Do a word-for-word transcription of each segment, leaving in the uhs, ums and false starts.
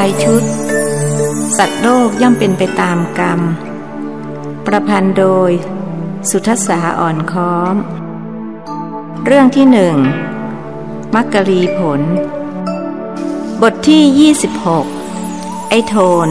ชุดสัตว์โลกย่อมเป็นไปตามกรรมประพันธ์โดยสุทัสสาอ่อนค้อมเรื่องที่หนึ่งมักกลีผลบทที่ยี่สิบหกไอ้โทน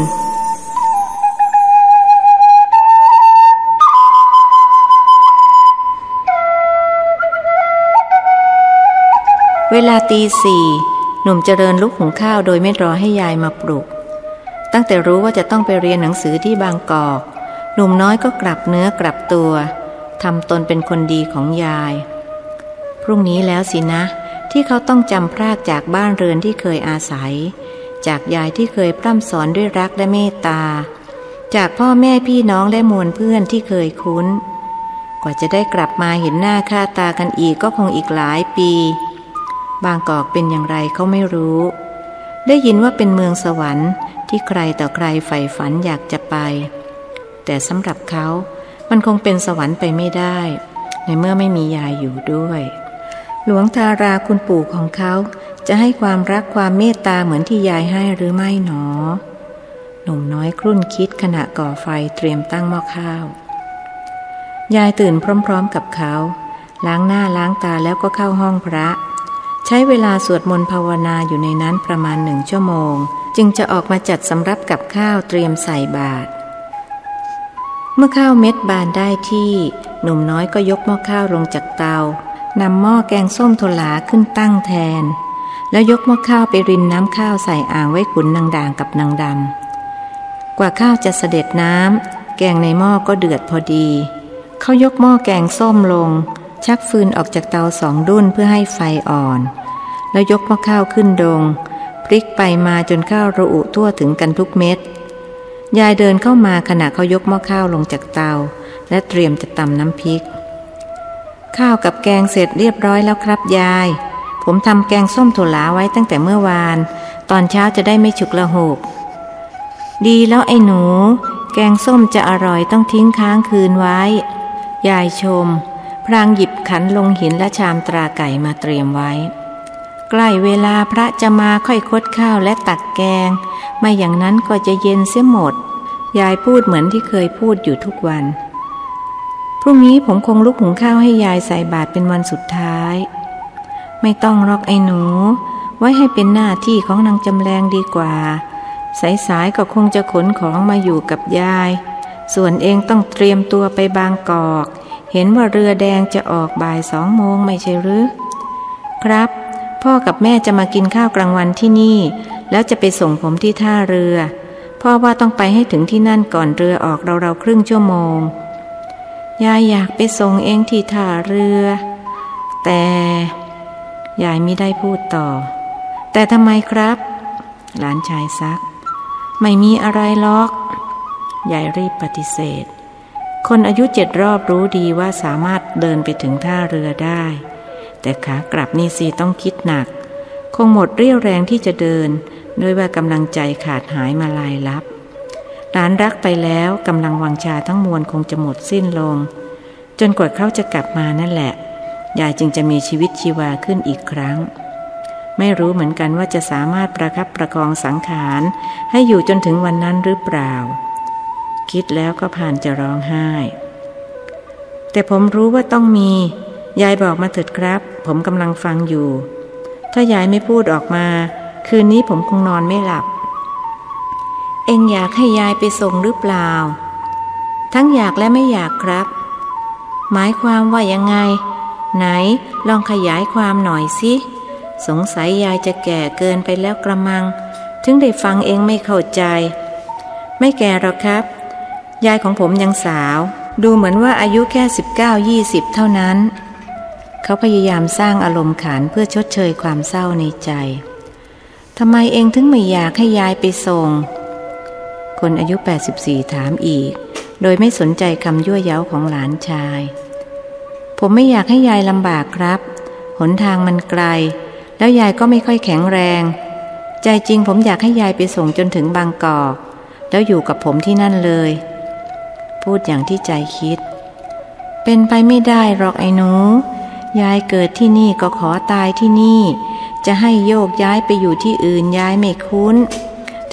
เวลาตีสี่หนุ่มเจริญลุกหุงข้าวโดยไม่รอให้ยายมาปลุกตั้งแต่รู้ว่าจะต้องไปเรียนหนังสือที่บางกอกหนุ่มน้อยก็กลับเนื้อกลับตัวทำตนเป็นคนดีของยายพรุ่งนี้แล้วสินะที่เขาต้องจำพรากจากบ้านเรือนที่เคยอาศัยจากยายที่เคยพร่ำสอนด้วยรักและเมตตาจากพ่อแม่พี่น้องและมวลเพื่อนที่เคยคุ้นกว่าจะได้กลับมาเห็นหน้าค่าตากันอีกก็คงอีกหลายปีบางกอกเป็นอย่างไรเขาไม่รู้ได้ยินว่าเป็นเมืองสวรรค์ที่ใครต่อใครใฝ่ฝันอยากจะไปแต่สำหรับเขามันคงเป็นสวรรค์ไปไม่ได้ในเมื่อไม่มียายอยู่ด้วยหลวงทาราคุณปู่ของเขาจะให้ความรักความเมตตาเหมือนที่ยายให้หรือไม่หนอหนุ่มน้อยครุ่นคิดขณะก่อไฟเตรียมตั้งหม้อข้าวยายตื่นพร้อมๆกับเขาล้างหน้าล้างตาแล้วก็เข้าห้องพระใช้เวลาสวดมนต์ภาวนาอยู่ในนั้นประมาณหนึ่งชั่วโมงจึงจะออกมาจัดสำรับกับข้าวเตรียมใส่บาตรเมื่อข้าวเม็ดบานได้ที่หนุ่มน้อยก็ยกหม้อข้าวลงจากเตานำหม้อแกงส้มโทลาขึ้นตั้งแทนแล้วยกหม้อข้าวไปรินน้ำข้าวใส่อ่างไว้ขุนนางด่างกับนางดำกว่าข้าวจะเสด็จน้ำแกงในหม้อก็เดือดพอดีเขายกหม้อแกงส้มลงชักฟืนออกจากเตาสองดุ้นเพื่อให้ไฟอ่อนแล้วยกหม้อข้าวขึ้นดงพลิกไปมาจนข้าวระอุทั่วถึงกันทุกเม็ดยายเดินเข้ามาขณะเขายกหม้อข้าวลงจากเตาและเตรียมจะตำน้ำพริกข้าวกับแกงเสร็จเรียบร้อยแล้วครับยายผมทำแกงส้มถั่วหลาไว้ตั้งแต่เมื่อวานตอนเช้าจะได้ไม่ฉุกละหกดีแล้วไอ้หนูแกงส้มจะอร่อยต้องทิ้งค้างคืนไว้ยายชมพลางหยิบขันลงหินและชามตราไก่มาเตรียมไว้ใกล้เวลาพระจะมาค่อยคดข้าวและตักแกงไม่อย่างนั้นก็จะเย็นเสียหมดยายพูดเหมือนที่เคยพูดอยู่ทุกวันพรุ่งนี้ผมคงลุกหุงข้าวให้ยายใส่บาตรเป็นวันสุดท้ายไม่ต้องรอกไอ้หนูไว้ให้เป็นหน้าที่ของนางจำแรงดีกว่าสายๆก็คงจะขนของมาอยู่กับยายส่วนเองต้องเตรียมตัวไปบางกอกเห็นว่าเรือแดงจะออกบ่ายสองโมงไม่ใช่หรือครับพ่อกับแม่จะมากินข้าวกลางวันที่นี่แล้วจะไปส่งผมที่ท่าเรือพ่อว่าต้องไปให้ถึงที่นั่นก่อนเรือออกเราๆครึ่งชั่วโมงยายอยากไปส่งเองที่ท่าเรือแต่ยายไม่ได้พูดต่อแต่ทำไมครับหลานชายซักไม่มีอะไรหรอกยายรีบปฏิเสธคนอายุเจ็ดรอบรู้ดีว่าสามารถเดินไปถึงท่าเรือได้แต่ขากลับนี่สิต้องคิดหนักคงหมดเรี่ยวแรงที่จะเดินด้วยว่ากำลังใจขาดหายมาลายลับหลานรักไปแล้วกำลังวังชาทั้งมวลคงจะหมดสิ้นลงจนกว่าเขาจะกลับมานั่นแหละยายจึงจะมีชีวิตชีวาขึ้นอีกครั้งไม่รู้เหมือนกันว่าจะสามารถประคับประคองสังขารให้อยู่จนถึงวันนั้นหรือเปล่าคิดแล้วก็ผ่านจะร้องไห้แต่ผมรู้ว่าต้องมียายบอกมาเถิดครับผมกำลังฟังอยู่ถ้ายายไม่พูดออกมาคืนนี้ผมคงนอนไม่หลับเอ็งอยากให้ยายไปส่งหรือเปล่าทั้งอยากและไม่อยากครับหมายความว่ายังไงไหนลองขยายความหน่อยสิสงสัยยายจะแก่เกินไปแล้วกระมังถึงได้ฟังเองไม่เข้าใจไม่แก่หรอกครับยายของผมยังสาวดูเหมือนว่าอายุแค่สิบเก้า ยี่สิบเท่านั้นเขาพยายามสร้างอารมณ์ขันเพื่อชดเชยความเศร้าในใจทำไมเองถึงไม่อยากให้ยายไปส่งคนอายุแปดสิบสี่ถามอีกโดยไม่สนใจคำยั่วเย้าของหลานชายผมไม่อยากให้ยายลำบากครับหนทางมันไกลแล้วยายก็ไม่ค่อยแข็งแรงใจจริงผมอยากให้ยายไปส่งจนถึงบางกอกแล้วอยู่กับผมที่นั่นเลยพูดอย่างที่ใจคิดเป็นไปไม่ได้หรอกไอ้หนูยายเกิดที่นี่ก็ขอตายที่นี่จะให้โยกย้ายไปอยู่ที่อื่นยายไม่คุ้น ถึง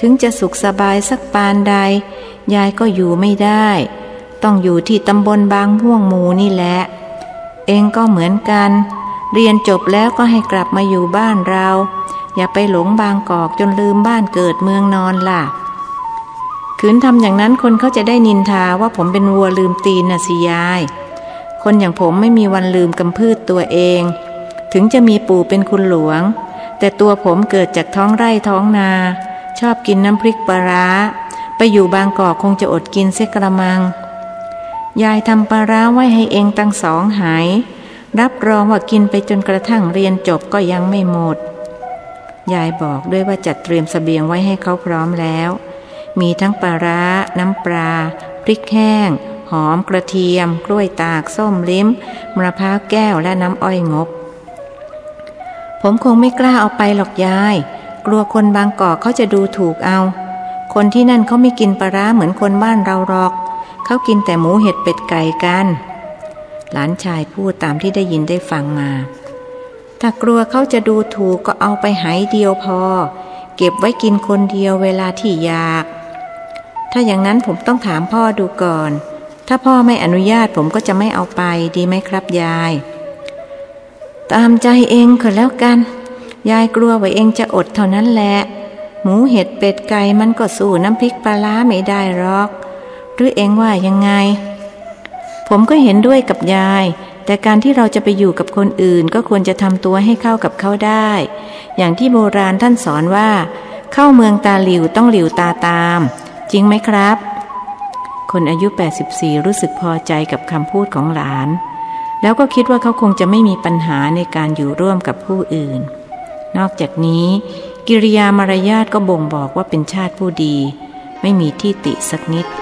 ถึงจะสุขสบายสักปานใดยายก็อยู่ไม่ได้ต้องอยู่ที่ตำบลบางม่วงหมู่นี่แหละเองก็เหมือนกันเรียนจบแล้วก็ให้กลับมาอยู่บ้านเราอย่าไปหลงบางกอกจนลืมบ้านเกิดเมืองนอนล่ะขืนทำอย่างนั้นคนเขาจะได้นินทาว่าผมเป็นวัวลืมตีนน่ะสิยายคนอย่างผมไม่มีวันลืมกำพืชตัวเองถึงจะมีปู่เป็นคุณหลวงแต่ตัวผมเกิดจากท้องไร่ท้องนาชอบกินน้ำพริกปลาร้าไปอยู่บางกอกคงจะอดกินเสียกระมังยายทำปลาร้าไว้ให้เองตั้งสองหายรับรองว่ากินไปจนกระทั่งเรียนจบก็ยังไม่หมดยายบอกด้วยว่าจัดเตรียมเสบียงไว้ให้เขาพร้อมแล้วมีทั้งปลาร้าน้ำปลาพริกแห้งหอมกระเทียมกล้วยตากส้มลิ้มมะพร้าวแก้วและน้ำอ้อยงบผมคงไม่กล้าเอาไปหรอกยายกลัวคนบางกอกเขาจะดูถูกเอาคนที่นั่นเขาไม่กินปลาร้าเหมือนคนบ้านเราหรอกเขากินแต่หมูเห็ดเป็ดไก่กันหลานชายพูดตามที่ได้ยินได้ฟังมาถ้ากลัวเขาจะดูถูกก็เอาไปหายเดียวพอเก็บไว้กินคนเดียวเวลาที่อยากถ้าอย่างนั้นผมต้องถามพ่อดูก่อนถ้าพ่อไม่อนุญาตผมก็จะไม่เอาไปดีไหมครับยายตามใจเองก็แล้วกันยายกลัวว่าเองจะอดเท่านั้นแหละหมูเห็ดเป็ดไก่มันก็สู้น้ำพริกปลาร้าไม่ได้หรอกหรือเองว่ายังไงผมก็เห็นด้วยกับยายแต่การที่เราจะไปอยู่กับคนอื่นก็ควรจะทำตัวให้เข้ากับเขาได้อย่างที่โบราณท่านสอนว่าเข้าเมืองตาหลิวต้องหลิวตาตามจริงไหมครับคนอายุแปดสิบสี่รู้สึกพอใจกับคำพูดของหลานแล้วก็คิดว่าเขาคงจะไม่มีปัญหาในการอยู่ร่วมกับผู้อื่นนอกจากนี้กิริยามารยาทก็บ่งบอกว่าเป็นชาติผู้ดีไม่มีที่ติสักนิด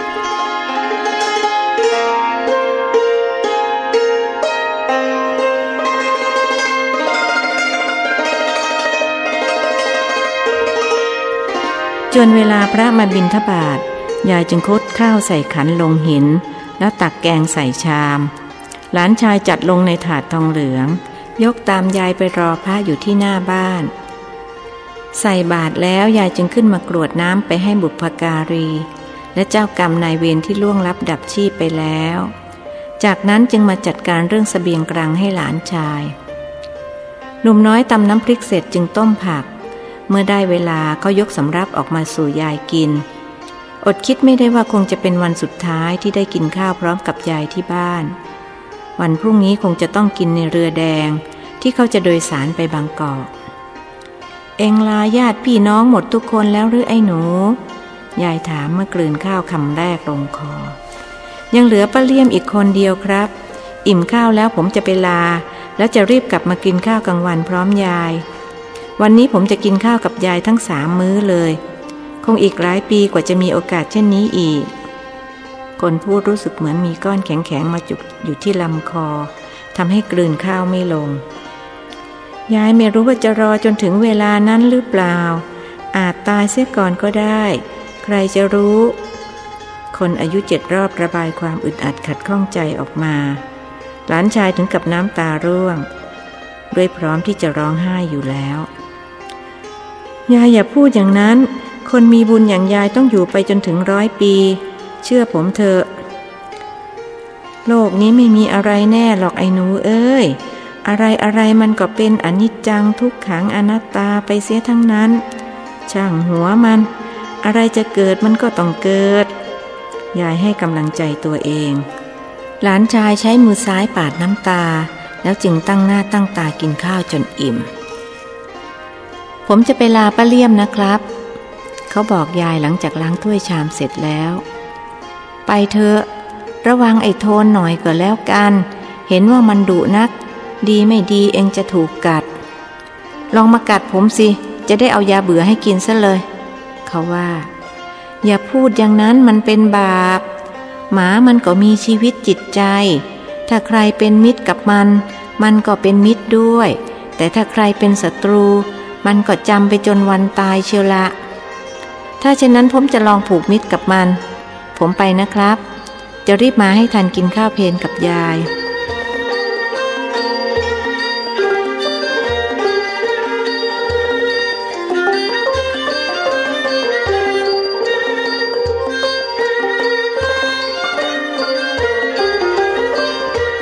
จนเวลาพระมาบิณฑบาตยายจึงคดข้าวใส่ขันลงหินแล้วตักแกงใส่ชามหลานชายจัดลงในถาดทองเหลืองยกตามยายไปรอพระอยู่ที่หน้าบ้านใส่บาตรแล้วยายจึงขึ้นมากรวดน้ำไปให้บุพการีและเจ้ากรรมนายเวรที่ล่วงลับดับชีพไปแล้วจากนั้นจึงมาจัดการเรื่องเสบียงกลางให้หลานชายหนุ่มน้อยตำน้ำพริกเสร็จจึงต้มผักเมื่อได้เวลาเขายกสำรับออกมาสู่ยายกินอดคิดไม่ได้ว่าคงจะเป็นวันสุดท้ายที่ได้กินข้าวพร้อมกับยายที่บ้านวันพรุ่งนี้คงจะต้องกินในเรือแดงที่เขาจะโดยสารไปบางกอกเอ็งลาญาติพี่น้องหมดทุกคนแล้วหรือไอ้หนูยายถามเมื่อกลืนข้าวคำแรกลงคอยังเหลือป้าเลี่ยมอีกคนเดียวครับอิ่มข้าวแล้วผมจะไปลาแล้วจะรีบกลับมากินข้าวกลางวันพร้อมยายวันนี้ผมจะกินข้าวกับยายทั้งสามมื้อเลยคงอีกหลายปีกว่าจะมีโอกาสเช่นนี้อีกคนพูดรู้สึกเหมือนมีก้อนแข็งๆมาจุกอยู่ที่ลำคอทำให้กลืนข้าวไม่ลงยายไม่รู้ว่าจะรอจนถึงเวลานั้นหรือเปล่าอาจตายเสียก่อนก็ได้ใครจะรู้คนอายุเจ็ดรอบระบายความอึดอัดขัดข้องใจออกมาหลานชายถึงกับน้ำตาร่วงด้วยพร้อมที่จะร้องไห้อยู่แล้วยายอย่าพูดอย่างนั้นคนมีบุญอย่างยายต้องอยู่ไปจนถึงร้อยปีเชื่อผมเถอะโลกนี้ไม่มีอะไรแน่หรอกไอ้หนูเอ้ยอะไรอะไรมันก็เป็นอนิจจังทุกขังอนัตตาไปเสียทั้งนั้นช่างหัวมันอะไรจะเกิดมันก็ต้องเกิดยายให้กำลังใจตัวเองหลานชายใช้มือซ้ายปาดน้ำตาแล้วจึงตั้งหน้าตั้งตากินข้าวจนอิ่มผมจะไปลาป้าเลี่ยมนะครับเขาบอกยายหลังจากล้างถ้วยชามเสร็จแล้วไปเถอะระวังไอ้โทนหน่อยก็แล้วกันเห็นว่ามันดุนักดีไม่ดีเองจะถูกกัดลองมากัดผมสิจะได้เอายาเบื่อให้กินซะเลยเขาว่าอย่าพูดอย่างนั้นมันเป็นบาปหมามันก็มีชีวิตจิตใจถ้าใครเป็นมิตรกับมันมันก็เป็นมิตรด้วยแต่ถ้าใครเป็นศัตรูมันก็จำไปจนวันตายเชียวละถ้าเช่นนั้นผมจะลองผูกมิตรกับมันผมไปนะครับจะรีบมาให้ทันกินข้าวเพลกับยาย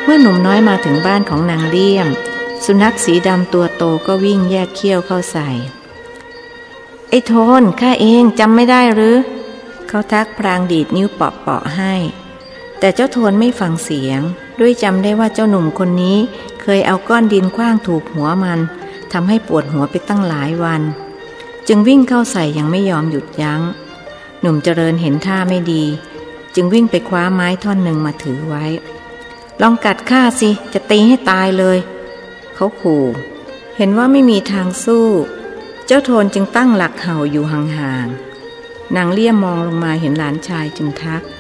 มื่อหนุ่มน้อยมาถึงบ้านของนางเลี่ยมสุนัขสีดำตัวโตก็วิ่งแยกเขี้ยวเข้าใส่ไอ้โทนข้าเองจำไม่ได้หรือเขาทักพลางดีดนิ้วเปาะๆให้แต่เจ้าโทนไม่ฟังเสียงด้วยจำได้ว่าเจ้าหนุ่มคนนี้เคยเอาก้อนดินขว้างถูกหัวมันทำให้ปวดหัวไปตั้งหลายวันจึงวิ่งเข้าใส่ยังไม่ยอมหยุดยั้งหนุ่มเจริญเห็นท่าไม่ดีจึงวิ่งไปคว้าไม้ท่อนหนึ่งมาถือไว้ลองกัดข้าสิจะตีให้ตายเลยเขาขู่เห็นว่าไม่มีทางสู้เจ้าโทนจึงตั้งหลักเห่าอยู่ห่างๆนางเลี่ยมมองลงมาเห็นหลานชายจึงทัก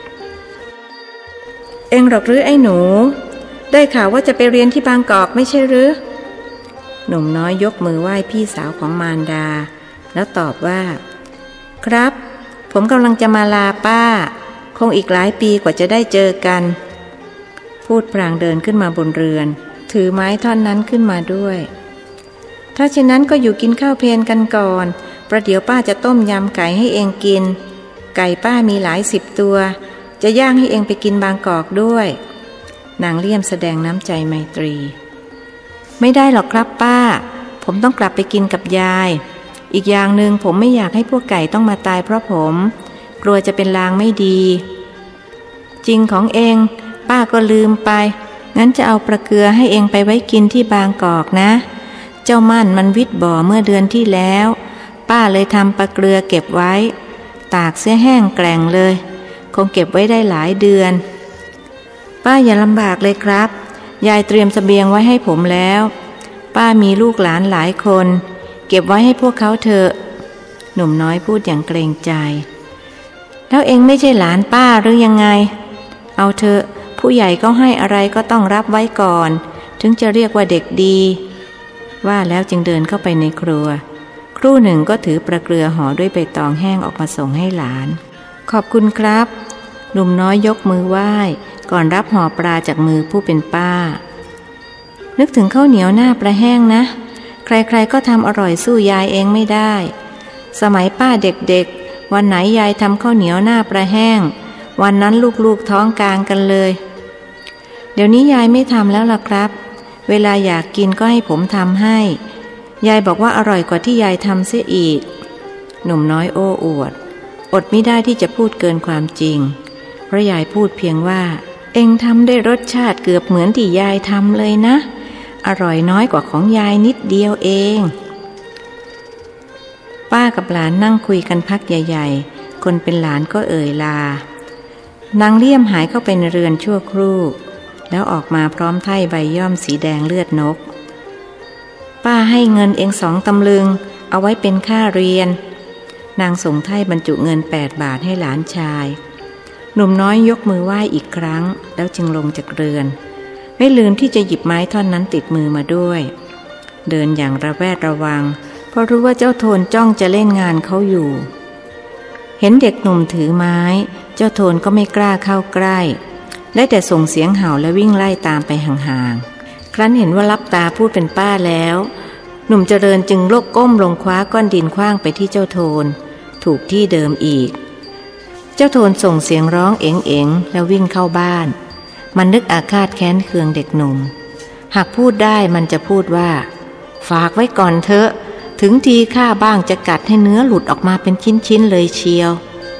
เอ็งหรอกหรือไอ้หนูได้ข่าวว่าจะไปเรียนที่บางกอกไม่ใช่หรือหนุ่มน้อยยกมือไหว้พี่สาวของมารดาแล้วตอบว่าครับผมกำลังจะมาลาป้าคงอีกหลายปีกว่าจะได้เจอกันพูดพลางเดินขึ้นมาบนเรือนถือไม้ท่อนนั้นขึ้นมาด้วยถ้าเช่นนั้นก็อยู่กินข้าวเพลนกันก่อนประเดี๋ยวป้าจะต้มยำไก่ให้เองกินไก่ป้ามีหลายสิบตัวจะย่างให้เองไปกินบางกอกด้วยนางเลี่ยมแสดงน้ำใจไมตรีไม่ได้หรอกครับป้าผมต้องกลับไปกินกับยายอีกอย่างหนึ่งผมไม่อยากให้พวกไก่ต้องมาตายเพราะผมกลัวจะเป็นลางไม่ดีจริงของเองป้าก็ลืมไปงั้นจะเอาปลาเกลือให้เองไปไว้กินที่บางกอกนะเจ้ามั่นมันวิดบ่อเมื่อเดือนที่แล้วป้าเลยทำปลาเกลือเก็บไว้ตากเสื้อแห้งแกร่งเลยคงเก็บไว้ได้หลายเดือนป้าอย่าลำบากเลยครับยายเตรียมเสบียงไว้ให้ผมแล้วป้ามีลูกหลานหลายคนเก็บไว้ให้พวกเขาเถอะหนุ่มน้อยพูดอย่างเกรงใจแล้วเองไม่ใช่หลานป้าหรือยังไงเอาเถอะผู้ใหญ่ก็ให้อะไรก็ต้องรับไว้ก่อนถึงจะเรียกว่าเด็กดีว่าแล้วจึงเดินเข้าไปในครัวครู่หนึ่งก็ถือปลาเกลือห่อด้วยใบตองแห้งออกมาส่งให้หลานขอบคุณครับหนุ่มน้อยยกมือไหว้ก่อนรับห่อปลาจากมือผู้เป็นป้านึกถึงข้าวเหนียวหน้าปลาแห้งนะใครๆก็ทำอร่อยสู้ยายเองไม่ได้สมัยป้าเด็กๆวันไหนยายทำข้าวเหนียวหน้าปลาแห้งวันนั้นลูกๆท้องกลางกันเลยเดี๋ยวนี้ยายไม่ทำแล้วล่ะครับเวลาอยากกินก็ให้ผมทำให้ยายบอกว่าอร่อยกว่าที่ยายทำเสียอีกหนุ่มน้อยโอ้อวดอดไม่ได้ที่จะพูดเกินความจริงเพราะยายพูดเพียงว่าเอ็งทำได้รสชาติเกือบเหมือนที่ยายทำเลยนะอร่อยน้อยกว่าของยายนิดเดียวเองป้ากับหลานนั่งคุยกันพักใหญ่ๆคนเป็นหลานก็เอ่ยลานางเลี่ยมหายเข้าไปในเรือนชั่วครู่แล้วออกมาพร้อมไถ่ใบย่อมสีแดงเลือดนกป้าให้เงินเองสองตำลึงเอาไว้เป็นค่าเรียนนางส่งไถ่บรรจุเงินแปดบาทให้หลานชายหนุ่มน้อยยกมือไหว้อีกครั้งแล้วจึงลงจากเรือนไม่ลืมที่จะหยิบไม้ท่อนนั้นติดมือมาด้วยเดินอย่างระแวดระวังเพราะรู้ว่าเจ้าโทนจ้องจะเล่นงานเขาอยู่เห็นเด็กหนุ่มถือไม้เจ้าโทนก็ไม่กล้าเข้าใกล้ได้แต่ส่งเสียงเห่าและวิ่งไล่ตามไปห่างๆครั้นเห็นว่าลับตาพูดเป็นป้าแล้วหนุ่มเจริญจึงโลกก้มลงคว้าก้อนดินขว้างไปที่เจ้าโทนถูกที่เดิมอีกเจ้าโทนส่งเสียงร้องเอ๋งๆแล้ววิ่งเข้าบ้านมันนึกอาฆาตแค้นเคืองเด็กหนุ่มหากพูดได้มันจะพูดว่าฝากไว้ก่อนเถอะถึงทีข้าบ้างจะกัดให้เนื้อหลุดออกมาเป็นชิ้นๆเลยเชียว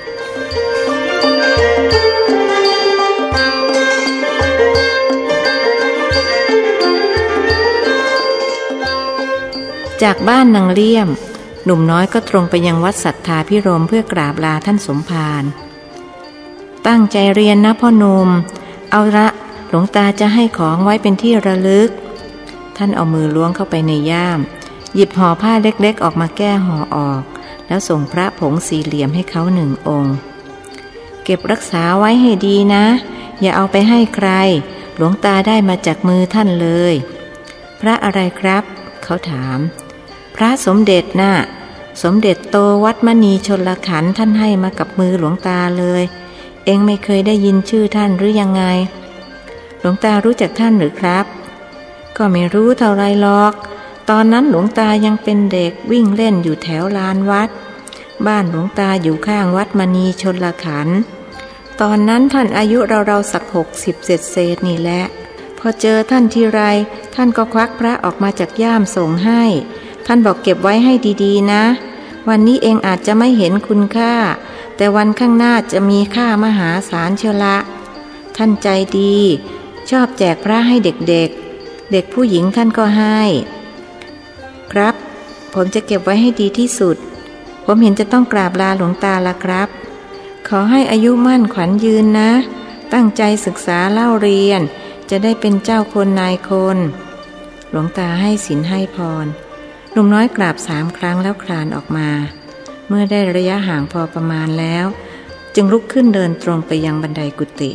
จากบ้านนางเลี่ยมหนุ่มน้อยก็ตรงไปยังวัดสัทธาพิรมเพื่อกราบลาท่านสมภารตั้งใจเรียนนะพ่อหนุ่มเอาละหลวงตาจะให้ของไว้เป็นที่ระลึกท่านเอามือล้วงเข้าไปในย่ามหยิบห่อผ้าเล็กๆออกมาแก้ห่อออกแล้วส่งพระผงสี่เหลี่ยมให้เขาหนึ่งองค์เก็บรักษาไว้ให้ดีนะอย่าเอาไปให้ใครหลวงตาได้มาจากมือท่านเลยพระอะไรครับเขาถามพระสมเด็จน่ะสมเด็จโตวัดมณีชลขันธ์ท่านให้มากับมือหลวงตาเลยเอ็งไม่เคยได้ยินชื่อท่านหรือยังไงหลวงตารู้จักท่านหรือครับก็ไม่รู้เท่าไรหรอกตอนนั้นหลวงตายังเป็นเด็กวิ่งเล่นอยู่แถวลานวัดบ้านหลวงตาอยู่ข้างวัดมณีชลขันธ์ตอนนั้นท่านอายุเราๆสักหกสิบเศษเศษนี่แหละพอเจอท่านทีไรท่านก็ควักพระออกมาจากย่ามส่งให้ท่านบอกเก็บไว้ให้ดีๆนะวันนี้เองอาจจะไม่เห็นคุณค่าแต่วันข้างหน้าจะมีค่ามหาศาลเชียวละท่านใจดีชอบแจกพระให้เด็กๆ เ, เด็กผู้หญิงท่านก็ให้ครับผมจะเก็บไว้ให้ดีที่สุดผมเห็นจะต้องกราบลาหลวงตาละครับขอให้อายุมั่นขวัญยืนนะตั้งใจศึกษาเล่าเรียนจะได้เป็นเจ้าคนนายคนหลวงตาให้ศีลให้พรหนุ่มน้อยกราบสามครั้งแล้วคลานออกมาเมื่อได้ระยะห่างพอประมาณแล้วจึงลุกขึ้นเดินตรงไปยังบันไดกุฏิ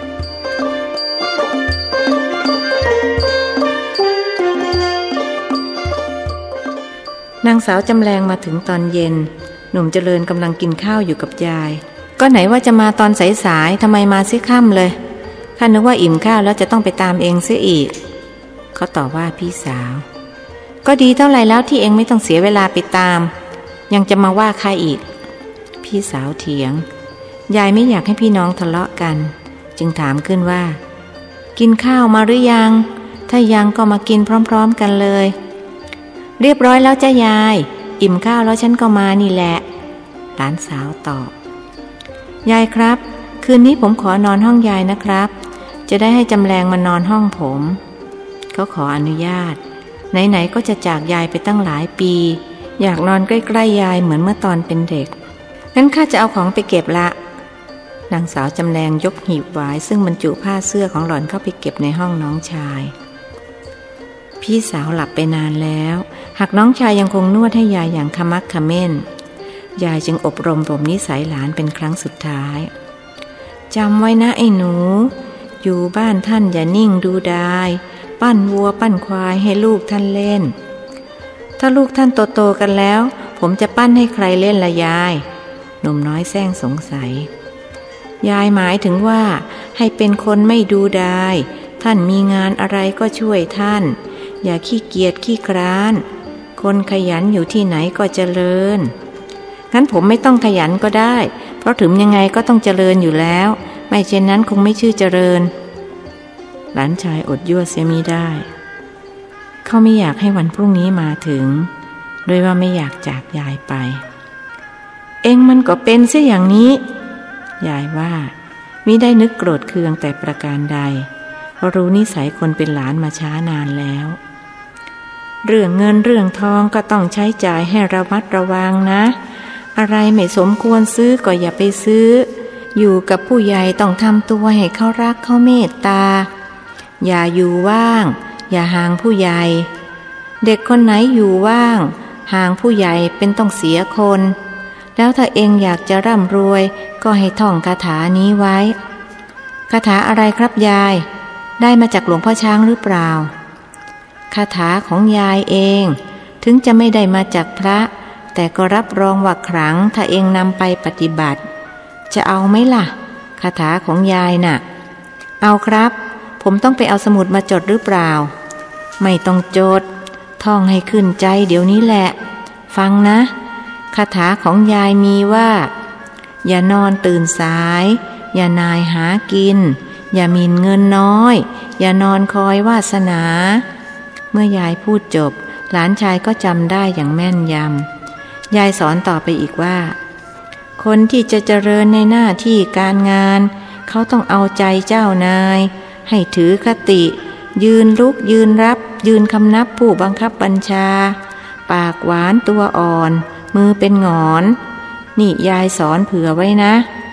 นางสาวจำแรงมาถึงตอนเย็นหนุ่มเจริญกำลังกินข้าวอยู่กับยายก็ไหนว่าจะมาตอนสายๆทำไมมาซิค่ำเลยข้านึกว่าอิ่มข้าวแล้วจะต้องไปตามเองเสียอีกเขาตอบว่าพี่สาวก็ดีเท่าไรแล้วที่เองไม่ต้องเสียเวลาไปตามยังจะมาว่าข้าอีกพี่สาวเถียงยายไม่อยากให้พี่น้องทะเลาะกันจึงถามขึ้นว่ากินข้าวมาหรือยังถ้ายังก็มากินพร้อมๆกันเลยเรียบร้อยแล้วจ้ายายอิ่มข้าวแล้วฉันก็มานี่แหละหลานสาวตอบยายครับคืนนี้ผมขอนอนห้องยายนะครับจะได้ให้จำแรงมานอนห้องผมเขาขออนุญาตไหนๆก็จะจากยายไปตั้งหลายปีอยากนอนใกล้ๆยายเหมือนเมื่อตอนเป็นเด็กงั้นข้าจะเอาของไปเก็บละนางสาวจำแรงยกหีบไว้ซึ่งบรรจุผ้าเสื้อของหล่อนเข้าไปเก็บในห้องน้องชายพี่สาวหลับไปนานแล้วหากน้องชายยังคงนวดให้ยายอย่างขมักเขม้นยายจึงอบรมบ่มนิสัยหลานเป็นครั้งสุดท้ายจำไว้นะไอ้หนูอยู่บ้านท่านอย่านิ่งดูดายปั้นวัวปั้นควายให้ลูกท่านเล่นถ้าลูกท่านโตๆกันแล้วผมจะปั้นให้ใครเล่นละยายหนุ่มน้อยแซงสงสัยยายหมายถึงว่าให้เป็นคนไม่ดูดายท่านมีงานอะไรก็ช่วยท่านอย่าขี้เกียจขี้คร้านคนขยันอยู่ที่ไหนก็เจริญงั้นผมไม่ต้องขยันก็ได้เพราะถึงยังไงก็ต้องเจริญอยู่แล้วไม่เช่นนั้นคงไม่ชื่อเจริญหลานชายอดยั่วเสียมิได้เขาไม่อยากให้วันพรุ่งนี้มาถึงโดยว่าไม่อยากจากยายไปเองมันก็เป็นเสียอย่างนี้ยายว่ามิได้นึกโกรธเคืองแต่ประการใดเพราะรู้นิสัยคนเป็นหลานมาช้านานแล้วเรื่องเงินเรื่องทองก็ต้องใช้จ่ายให้ระมัดระวังนะอะไรไม่สมควรซื้อก็อย่าไปซื้ออยู่กับผู้ใหญ่ต้องทำตัวให้เขารักเขาเมตตาอย่าอยู่ว่างอย่าห่างผู้ใหญ่เด็กคนไหนอยู่ว่างห่างผู้ใหญ่เป็นต้องเสียคนแล้วถ้าเองอยากจะร่ำรวยก็ให้ท่องคาถานี้ไว้คาถาอะไรครับยายได้มาจากหลวงพ่อช้างหรือเปล่าคาถาของยายเองถึงจะไม่ได้มาจากพระแต่ก็รับรองว่าขลังถ้าเองนำไปปฏิบัติจะเอาไหมล่ะคาถาของยายน่ะเอาครับผมต้องไปเอาสมุดมาจดหรือเปล่าไม่ต้องจดท่องให้ขึ้นใจเดี๋ยวนี้แหละฟังนะคาถาของยายมีว่าอย่านอนตื่นสายอย่านายหากินอย่าหมิ่นเงินน้อยอย่านอนคอยวาสนาเมื่อยายพูดจบหลานชายก็จำได้อย่างแม่นยำยายสอนต่อไปอีกว่าคนที่จะเจริญในหน้าที่การงานเขาต้องเอาใจเจ้านายให้ถือคติยืนลุกยืนรับยืนคำนับผู้บังคับบัญชาปากหวานตัวอ่อนมือเป็นหงอนนี่ยายสอนเผื่อไว้นะ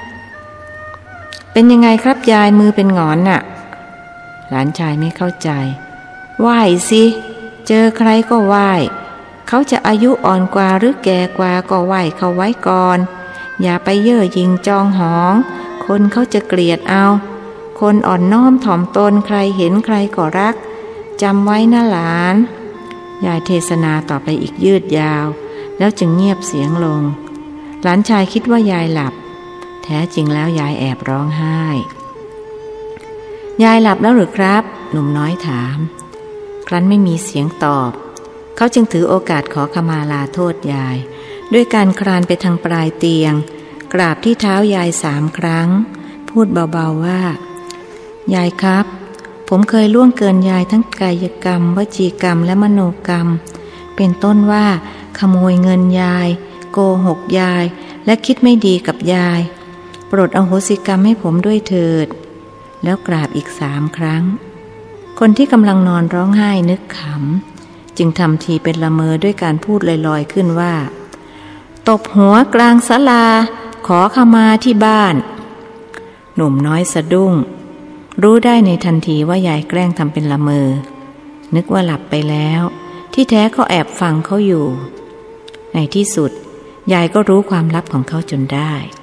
เป็นยังไงครับยายมือเป็นหงอนน่ะหลานชายไม่เข้าใจไหว้สิเจอใครก็ไหว้เขาจะอายุอ่อนกว่าหรือแก่กว่าก็ไหว้เขาไว้ก่อนอย่าไปเย่อหยิ่งจองหองคนเขาจะเกลียดเอาคนอ่อนน้อมถ่อมตนใครเห็นใครก็รักจำไว้นะหลานยายเทศนาต่อไปอีกยืดยาวแล้วจึงเงียบเสียงลงหลานชายคิดว่ายายหลับแท้จริงแล้วยายแอบร้องไห้ยายหลับแล้วหรือครับหนุ่มน้อยถามครั้นไม่มีเสียงตอบเขาจึงถือโอกาสขอขมาลาโทษยายด้วยการคลานไปทางปลายเตียงกราบที่เท้ายายสามครั้งพูดเบาๆว่ายายครับผมเคยล่วงเกินยายทั้งกายกรรมวจีกรรมและมโนกรรมเป็นต้นว่าขโมยเงินยายโกหกยายและคิดไม่ดีกับยายโปรดอโหสิกรรมให้ผมด้วยเถิดแล้วกราบอีกสามครั้งคนที่กำลังนอนร้องไห้นึกขำจึงทำทีเป็นละเมอด้วยการพูดลอยๆขึ้นว่าตบหัวกลางศาลาขอขมาที่บ้านหนุ่มน้อยสะดุ้งรู้ได้ในทันทีว่ายายแกล้งทำเป็นละเมอนึกว่าหลับไปแล้วที่แท้เขาแอบฟังเขาอยู่ในที่สุดยายก็รู้ความลับของเขาจนได้